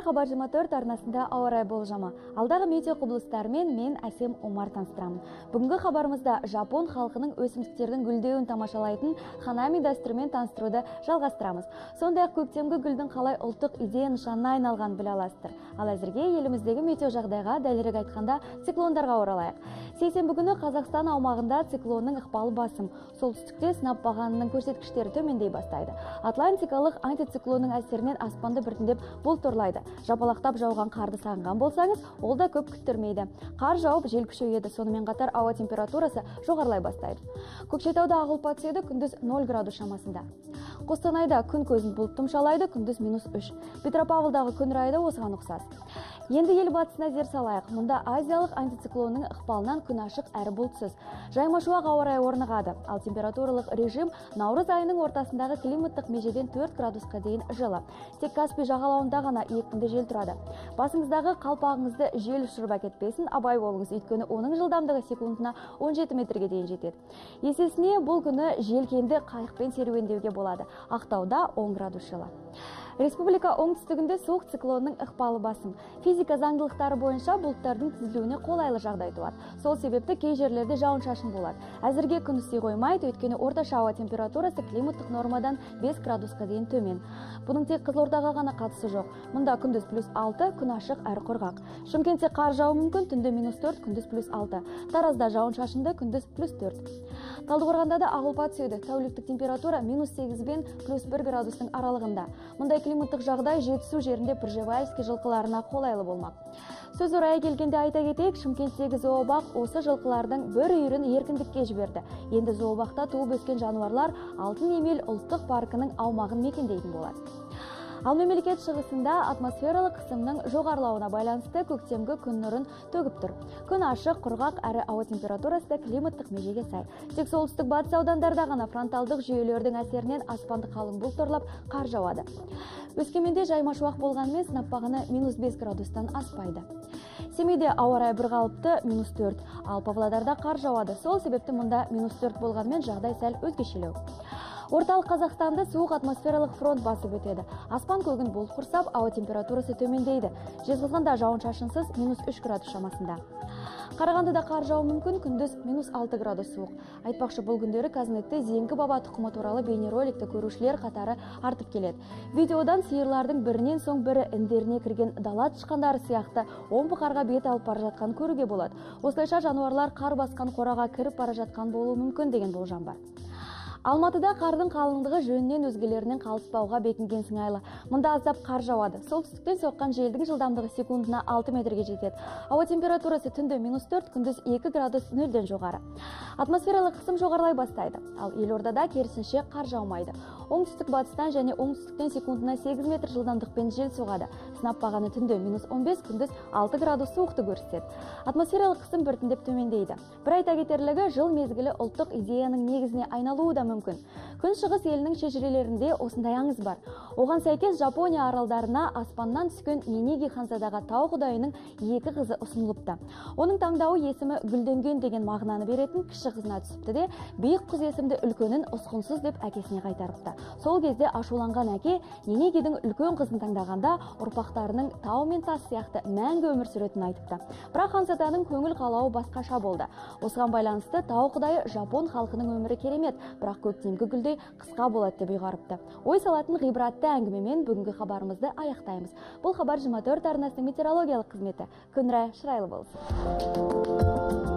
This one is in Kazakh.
Армысыздар, Хабар 24 арнасында ауа райы болжамы. Алдағы метео құбылыстарымен мен Әсем Омар таныстырамын. Бүгінгі хабарымызда Жапон халқының өсімдіктердің гүлдеуін тамашалайтын ханами дәстүрімен таныстыруды жалғастырамыз. Сондай-ақ көктемгі гүлдің қалай ұлттық идея нышанына айналған біле аласыздар. Ал әзірге еліміздегі метео жағдайға дәлірек айтқанда циклондарға оралайық. Сейсенбі күні Қазақстан аумағында циклонның ықпалы басым. Солтүстікте сынап бағанының көрсеткіштері төмендей бастайды. Атлантикалық антициклонның әсерінен аспанды біртіндеп бұлтырлайды. Жапалақтап жауған қарды сағынған болсаңыз, ол да көп күттірмейді. Қар жауып, жел күшейеді. Сонымен қатар ауа температурасы жоғарылай бастайды. Көкшетауда ағылпа түседі, күндіз 0 градус шамасында. Қостанайда күн көзін бұлт тұмшалайды, күндіз -3. Петропавлдағы күн райы да осыған ұқсас. Енді ел батысына зер салайық. Мұнда азиялық антициклонның ықпалынан күн ашық әрі бұлтсыз. Жайма-шуақ ауа райы орнығады. Ал температуралық режим наурыз айының ортасындағы климаттық межеден 4 градусқа дейін жылы. Тек Каспий жағалауында ғана екпінді жел тұрады. Басыңыздағы қалпағыңызды жел ұшырып әкетпесін, абай болыңыз, өйткені оның жылдамдығы секундына 17 метрге дейін жетеді. Есесіне бұл күні желкенді қайықпен серуендеуге болады. Ақтауда 10 градус жылы. Республика оңтүстігінде суық циклонның ықпалы басым. Физика заңдылықтары бойынша бұлттардың тізілуіне қолайлы жағдай туады. Сол себепті кей жерлерде жауын-шашын болады. Әзірге күн isi қоймайды, өйткені орташа ауа температурасы климаттық нормадан 5 градусқа дейін төмен. Бұның тек Қызылордаға ғана қатысы жоқ. Мұнда күндіз +6, күн ашық әрі құрғақ. Шымкентте қар жауы мүмкін, түнде -4, күндіз +6. Таразда жауын-шашынды, күндіз +4. Талдықорғанда да ағылпа түседі. Тәуліктік температура -8 бен +1 градустың аралығында. Мұндай климаттық жағдай Жетісу жерінде Пржевальский жылқыларына қолайлы болмақ. Сөз орайы келгенде айта кетейік, Шымкенттегі зообақ осы жылқылардың бір үйірін еркіндікке жіберді. Енді зообақта туып өскен жануарлар Алтын Емел ұлттық паркының аумағын мекендейтін болады. Ал мемлекет шығысында атмосфералық қысымның жоғарылауына байланысты көктемгі күн нұрын төгіп тұр. Күн ашық, құрғақ әрі ауа температурасы да климаттық межеге сай. Тек солтүстік батыс аудандарда ғана фронталдық жүйелердің әсерінен аспанды қалың бұлт торлап қар жауады. Өскеменде жайма-шуақ болғанымен сынап бағаны -5 градустан аспайды. Семейде ауа райы бірқалыпты -4, ал Павлодарда қар жауады. Сол себепті мұнда -4 болғанмен жағдай сәл өзгешелеу. Орталық Қазақстанды суық атмосфералық фронт басып өтеді. Аспан көгін бұлт құрсап, ауа температурасы төмендейді. Жезқазғанда жауын-шашынсыз -3 градус шамасында. Қарағандыда қар жауы мүмкін, күндіз -6 градус суық. Айтпақшы, бұл күндері Қазнетте Зеңгі баба тұқымы туралы бейнероликті көрушілер қатары артып келеді. Видеодан сиырлардың бірінен соң бірі індеріне кірген дала тышқандары сияқты омбы қарға бет алып бара жатқан көруге болады. Осылайша жануарлар қар басқан қораға кіріп бара жатқан болуы мүмкін деген болжам бар. Алматыда қардың қалыңдығы жөнінен өзгелерінен қалыспауға бекінген сыңайлы. Мұнда аздап қар жауады. Солтүстіктен соққан желдің жылдамдығы секундына 6 метрге жетеді. Ауа температурасы түнде -4, күндіз 2 градус 0-ден жоғары. Атмосфералық қысым жоғарылай бастайды. Ал елордада керісінше қар жаумайды. Оңтүстік батыстан және оңтүстіктен секундына 8 метр жылдамдықпен жел соғады. Сынап бағаны түнде -15, күндіз 6 градус суықты көрсетеді. Атмосфералық қысым біртіндеп төмендейді. Бір айта кетерлігі, жыл мезгілі ұлттық идеяның негізіне айналуы да мүмкін. Күн шығыс елінің шежірелерінде осындай аңыз бар. Оған сәйкес Жапония аралдарына аспаннан түскен Ненеги ханзадаға тау құдайының 2 қызы ұсынылыпты. Оның таңдауы есімі гүлденген деген мағынаны беретін кіші қызына түсіпті де, биік қыз есімді үлкенін ұсқынсыз деп әкесіне қайтарыпты. Сол кезде ашуланған әке Ненегидің үлкен қызын таңдағанда ұрпақтарының тау мен тас сияқты мәңгі өмір сүретінін айтыпты. Бірақ ханзаданың көңіл қалауы басқаша болды. Осыған байланысты тау құдайы Жапон халқының өмірі керемет, бірақ көктемгі гүлдей қысқа болады деп ұйғарыпты. Ой салатын ғибратты әңгімемен бүгінгі хабарымызды аяқтаймыз. Бұл Хабар 24 арнасының метеорологиялық қызметі. Күн райы шырайлы болсын.